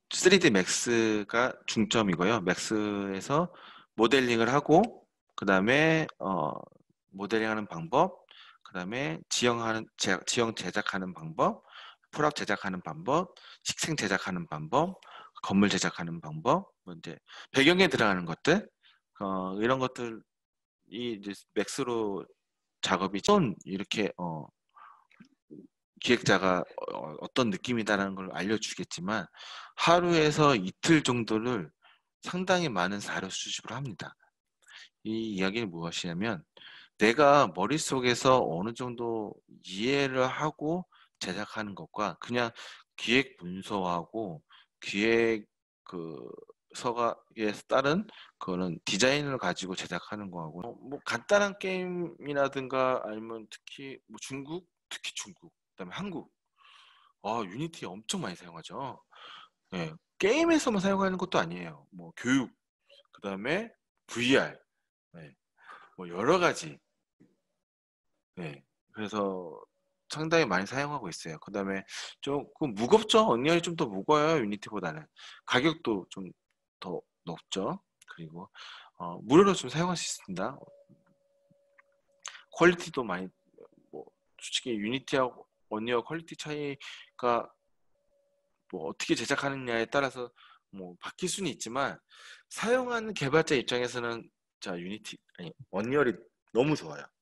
3D 맥스가 중점이고요. 맥스에서 모델링을 하고 그다음에 모델링하는 방법, 그다음에 지형 제작하는 방법, 프로덕 제작하는 방법, 식생 제작하는 방법, 건물 제작하는 방법, 뭐 이제 배경에 들어가는 것들, 이런 것들이 이제 맥스로 작업이 좀 이렇게 기획자가 어떤 느낌이다라는 걸 알려주겠지만 하루에서 이틀 정도를 상당히 많은 자료 수집을 합니다. 이 이야기는 무엇이냐면 내가 머릿속에서 어느 정도 이해를 하고 제작하는 것과 그냥 기획 문서하고 기획 그 서가에 따른 그거는 디자인을 가지고 제작하는 거하고 뭐 간단한 게임이라든가 아니면 특히 뭐 특히 중국, 그다음에 한국 유니티 엄청 많이 사용하죠. 예, 게임에서만 사용하는 것도 아니에요. 뭐 교육, 그다음에 VR, 예, 뭐 여러 가지. 예, 그래서 상당히 많이 사용하고 있어요. 그다음에 조금 무겁죠. 언리얼이 좀 더 무거워요. 유니티보다는 가격도 좀 더 높죠. 그리고 무료로 좀 사용할 수 있습니다. 퀄리티도 많이 뭐 솔직히 유니티하고 언리얼 퀄리티 차이가 뭐 어떻게 제작하느냐에 따라서 뭐 바뀔 수는 있지만 사용하는 개발자 입장에서는 자 유니티 아니 언리얼이 너무 좋아요.